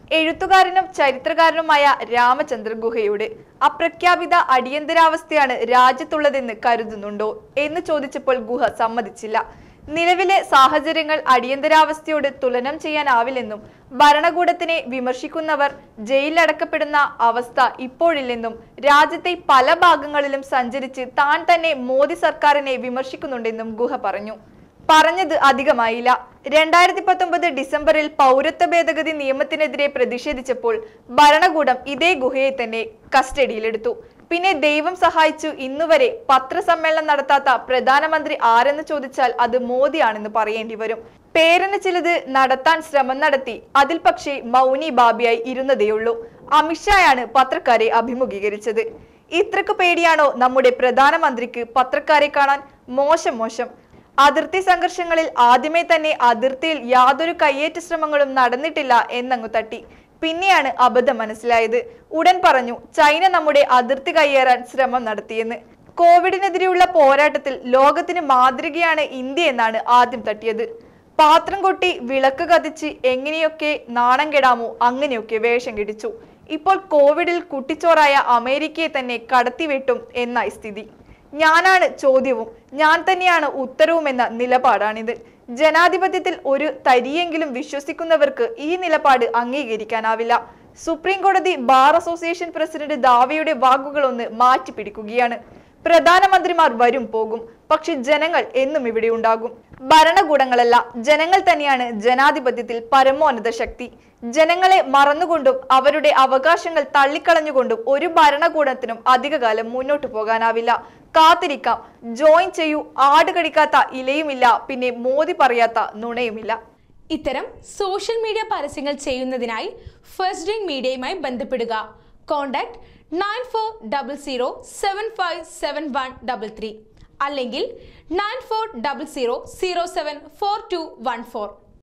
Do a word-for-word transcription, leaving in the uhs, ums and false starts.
എഴുത്തുകാരനും ചരിത്രകാരനുമായ രാമചന്ദ്ര ഗുഹയോട് അപ്രഖ്യാപിത അടിയന്തരാവസ്ഥയാണ് രാജ്യത്തുള്ളതെന്ന് കരുതുന്നുണ്ടോ എന്ന് ചോദിച്ചപ്പോൾ ഗുഹ സമ്മതിച്ചില്ല. നിലവിലെ സാഹചര്യങ്ങൾ അടിയന്തരാവസ്ഥയോട് തുലനം ചെയ്യാനാവില്ലെന്നും ഭരണകൂടത്തിനെ വിമർശിക്കുന്നവർ ജയിലിലടക്കപ്പെടുന്ന അവസ്ഥ ഇപ്പോഴില്ലെന്നും രാജ്യത്തെ പല ഭാഗങ്ങളിലും സഞ്ചരിച്ച് താൻ തന്നെ മോദി സർക്കാരിനെ വിമർശിക്കുന്നുണ്ടെന്നും ഗുഹ പറഞ്ഞു. പറഞ്ഞത് അധികമായില്ല. രണ്ടായിരത്തി പത്തൊമ്പത് ഡിസംബറിൽ പൗരത്വ ഭേദഗതി നിയമത്തിനെതിരെ പ്രതിഷേധിച്ചപ്പോൾ ഭരണകൂടം ഇതേ ഗുഹയെ തന്നെ കസ്റ്റഡിയിലെടുത്തു. പിന്നെ ദൈവം സഹായിച്ചു ഇന്നുവരെ പത്രസമ്മേളനം നടത്താത്ത പ്രധാനമന്ത്രി ആരെന്ന് ചോദിച്ചാൽ അത് മോദിയാണെന്ന് പറയേണ്ടി വരും. പേരിന് ചിലത് നടത്താൻ ശ്രമം നടത്തി, അതിൽ പക്ഷേ മൗനി ബാബിയായി ഇരുന്നതേയുള്ളൂ. അമിത്ഷായാണ് പത്രക്കാരെ അഭിമുഖീകരിച്ചത്. ഇത്രക്ക് പേടിയാണോ നമ്മുടെ പ്രധാനമന്ത്രിക്ക് പത്രക്കാരെ കാണാൻ? മോശം മോശം. അതിർത്തി സംഘർഷങ്ങളിൽ ആദ്യമേ തന്നെ അതിർത്തിയിൽ യാതൊരു കയ്യേറ്റ ശ്രമങ്ങളും നടന്നിട്ടില്ല എന്നങ്ങു തട്ടി. പിന്നെയാണ് അബദ്ധം മനസ്സിലായത്. ഉടൻ പറഞ്ഞു ചൈന നമ്മുടെ അതിർത്തി കയ്യേറാൻ ശ്രമം നടത്തിയെന്ന്. കോവിഡിനെതിരെയുള്ള പോരാട്ടത്തിൽ ലോകത്തിന് മാതൃകയാണ് ഇന്ത്യ എന്നാണ് ആദ്യം തട്ടിയത്. പാത്രം കൊട്ടി വിളക്ക് കത്തിച്ച് എങ്ങനെയൊക്കെ നാണം കെടാമോ അങ്ങനെയൊക്കെ വേഷം കെടിച്ചു. ഇപ്പോൾ കോവിഡിൽ കുട്ടിച്ചോറായ അമേരിക്കയെ തന്നെ കടത്തിവെട്ടും എന്നായി സ്ഥിതി. ഞാനാണ് ചോദ്യവും ഞാൻ തന്നെയാണ് ഉത്തരവും എന്ന നിലപാടാണിത്. ജനാധിപത്യത്തിൽ ഒരു തരിയെങ്കിലും വിശ്വസിക്കുന്നവർക്ക് ഈ നിലപാട് അംഗീകരിക്കാനാവില്ല. സുപ്രീം കോടതി ബാർ അസോസിയേഷൻ പ്രസിഡന്റ് ദാവയുടെ വാക്കുകളൊന്ന് മാറ്റിപ്പിടിക്കുകയാണ്. പ്രധാനമന്ത്രിമാർ വരും പോകും, പക്ഷെ ജനങ്ങൾ എന്നും ഇവിടെ ഉണ്ടാകും. ഭരണകൂടങ്ങളല്ല, ജനങ്ങൾ തന്നെയാണ് ജനാധിപത്യത്തിൽ പരമോന്നത ശക്തി. ജനങ്ങളെ മറന്നുകൊണ്ടും അവരുടെ അവകാശങ്ങൾ തള്ളിക്കളഞ്ഞുകൊണ്ടും ഒരു ഭരണകൂടത്തിനും അധികകാലം മുന്നോട്ട് പോകാനാവില്ല. കാത്തിരിക്കാം. ജോയിൻ ചെയ്യൂ. ആട് കടിക്കാത്ത ഇലയുമില്ല, പിന്നെ മോദി പറയാത്ത നുണയുമില്ല. ഇത്തരം സോഷ്യൽ മീഡിയ പരസ്യങ്ങൾ ചെയ്യുന്നതിനായി ഫസ്റ്റ് ഡ്രിങ്ക് മീഡിയയുമായി ബന്ധപ്പെടുക. Contact nine four double zero seven five seven one double three അല്ലെങ്കിൽ nine four double zero zero seven four two one four.